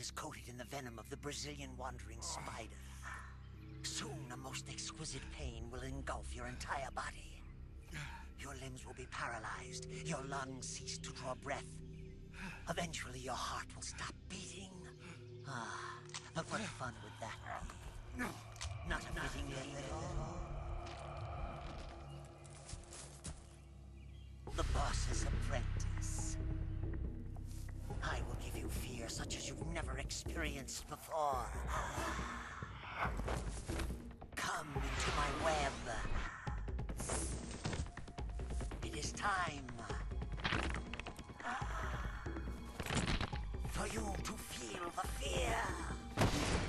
is coated in the venom of the Brazilian wandering spider. Soon, a most exquisite pain will engulf your entire body. Your limbs will be paralyzed, your lungs cease to draw breath. Eventually, your heart will stop beating. But what fun would that be? Not a fitting end at all. The boss's apprentice. I will give you fear such as you've never experienced before. Come into my web. It is time for you to feel the fear.